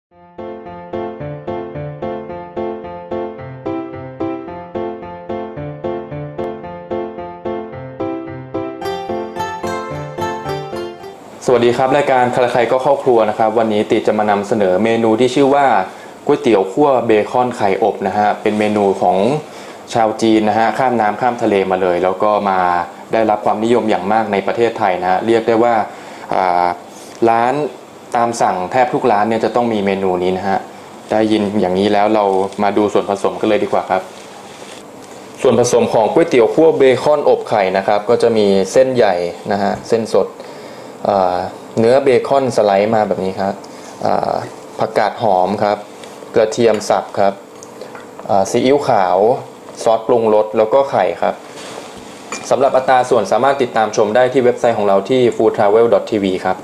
สวัสดีครับรายการใครๆก็เข้าครัวนะครับวันนี้ติจะมานำเสนอเมนูที่ชื่อว่าก๋วยเตี๋ยวคั่วเบคอนไข่อบนะฮะเป็นเมนูของชาวจีนนะฮะข้ามน้ำข้ามทะเลมาเลยแล้วก็มาได้รับความนิยมอย่างมากในประเทศไทยนะฮะเรียกได้ว่าร้านตามสั่งแทบทุกร้านเนี่ยจะต้องมีเมนูนี้นะฮะได้ยินอย่างนี้แล้วเรามาดูส่วนผสมกันเลยดีกว่าครับส่วนผสมของก๋วยเตี๋ยวคั่วเบคอนอบไข่นะครับก็จะมีเส้นใหญ่นะฮะเส้นสดเนื้อเบคอนสไลด์มาแบบนี้ครับผักกาดหอมครับกระเทียมสับครับซีอิ๊วขาวซอสปรุงรสแล้วก็ไข่ครับสำหรับอัตราส่วนสามารถติดตามชมได้ที่เว็บไซต์ของเราที่ foodtravel.tv ครับ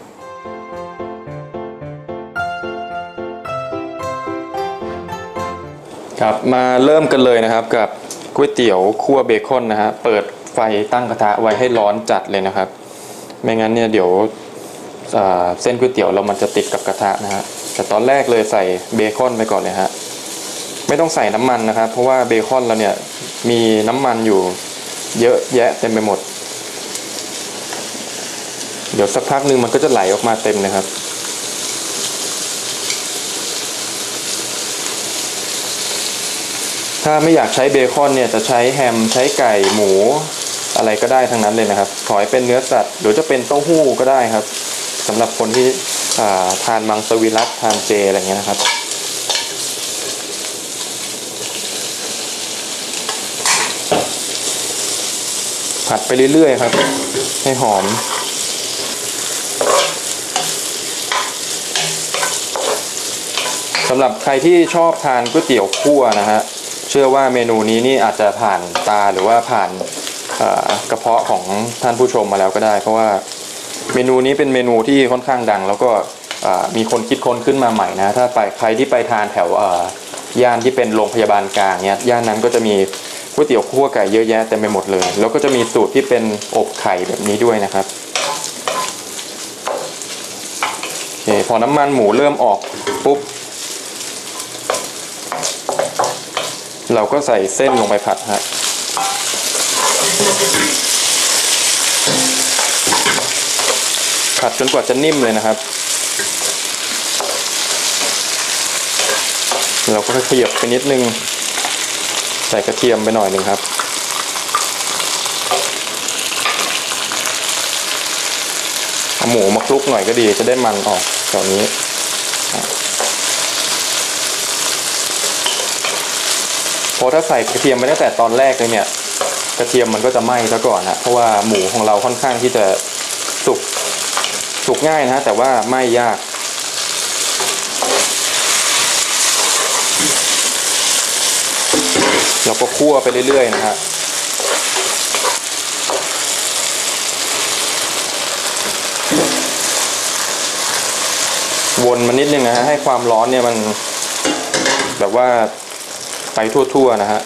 ครับมาเริ่มกันเลยนะครับกับก๋วยเตี๋ยวคั่วเบคอนนะฮะเปิดไฟตั้งกระทะไว้ให้ร้อนจัดเลยนะครับไม่งั้นเนี่ยเดี๋ยวเส้นก๋วยเตี๋ยวเรามันจะติดกับกระทะนะฮะแต่ตอนแรกเลยใส่เบคอนไปก่อนเลยฮะไม่ต้องใส่น้ำมันนะครับเพราะว่าเบคอนเราเนี่ยมีน้ำมันอยู่เยอะแยะเต็มไปหมดเดี๋ยวสักพักนึงมันก็จะไหลออกมาเต็มเลยครับถ้าไม่อยากใช้เบคอนเนี่ยจะใช้แฮมใช้ไก่หมูอะไรก็ได้ทั้งนั้นเลยนะครับขอให้เป็นเนื้อสัตว์หรือจะเป็นเต้าหู้ก็ได้ครับสำหรับคนที่ทานมังสวิรัติทานเจอะไรเงี้ยนะครับผัดไปเรื่อยๆครับให้หอมสำหรับใครที่ชอบทานก๋วยเตี๋ยวคั่วนะฮะเชื่อว่าเมนูนี้นี่อาจจะผ่านตาหรือว่าผ่านกระเพาะของท่านผู้ชมมาแล้วก็ได้เพราะว่าเมนูนี้เป็นเมนูที่ค่อนข้างดังแล้วก็มีคนคิดค้นขึ้นมาใหม่นะถ้าไปใครที่ไปทานแถวย่านที่เป็นโรงพยาบาลกลางเนี่ยย่านนั้นก็จะมีก๋วยเตี๋ยวคั่วไก่เยอะแยะเต็มไปหมดเลยแล้วก็จะมีสูตรที่เป็นอบไข่แบบนี้ด้วยนะครับโอเคพอน้ำมันหมูเริ่มออกปุ๊บเราก็ใส่เส้นลงไปผัดฮะผัดจนกว่าจะนิ่มเลยนะครับเราก็ขยับไปนิดนึงใส่กระเทียมไปหน่อยหนึ่งครับเอาหมูมาคลุกหน่อยก็ดีจะได้มันออกแถวนี้เพราะถ้าใส่กระเทียมไปตั้งแต่ตอนแรกเลยเนี่ยกระเทียมมันก็จะไหม้ซะก่อนนะเพราะว่าหมูของเราค่อนข้างที่จะสุกง่ายนะแต่ว่าไหม้ยากเราก็คั่วไปเรื่อยๆนะฮะวนมันนิดนึงนะฮะให้ความร้อนเนี่ยมันแบบว่าไปทั่วๆนะฮะ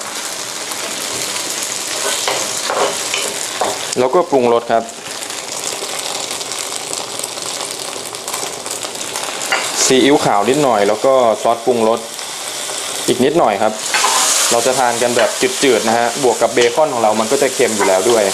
แล้วก็ปรุงรสครับซีอิ๊วขาวนิดหน่อยแล้วก็ซอสปรุงรสอีกนิดหน่อยครับเราจะทานกันแบบจืดๆนะฮะบวกกับเบคอนของเรามันก็จะเค็มอยู่แล้วด้วย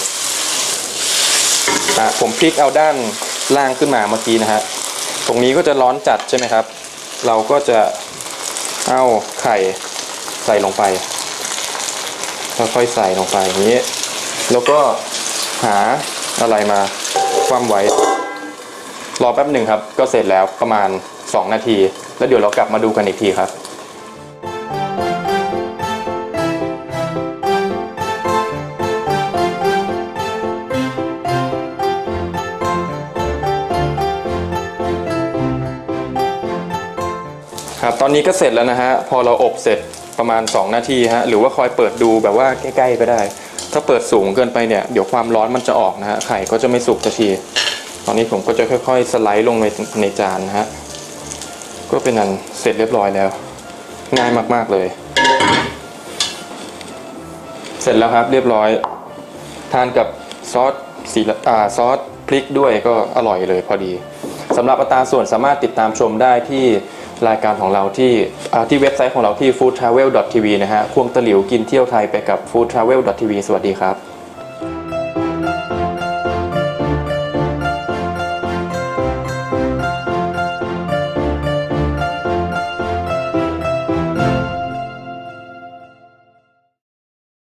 ผมพลิกเอาด้านล่างขึ้นมาเมื่อกี้นะฮะตรงนี้ก็จะร้อนจัดใช่ไหมครับเราก็จะเอาไข่ใส่ลงไปค่อยๆใส่ลงไปอย่างนี้แล้วก็หาอะไรมาคว่ำไว้รอแป๊บหนึ่งครับก็เสร็จแล้วประมาณ2 นาทีแล้วเดี๋ยวเรากลับมาดูกันอีกทีครับครับตอนนี้ก็เสร็จแล้วนะฮะพอเราอบเสร็จประมาณ2 นาทีฮะหรือว่าคอยเปิดดูแบบว่าใกล้ๆก็ได้ถ้าเปิดสูงเกินไปเนี่ยเดี๋ยวความร้อนมันจะออกนะฮะไข่ก็จะไม่สุกทันทีตอนนี้ผมก็จะค่อยๆสไลด์ลงในจานนะฮะก็เป็นอันเสร็จเรียบร้อยแล้วง่ายมากๆเลยเสร็จแล้วครับเรียบร้อยทานกับซอสพริกด้วยก็อร่อยเลยพอดีสำหรับอัตราส่วนสามารถติดตามชมได้ที่รายการของเราที่เว็บไซต์ของเราที่ foodtravel.tv นะฮะควงตะหลิวกินเที่ยวไทยไปกับ foodtravel.tv สวัสดีครับ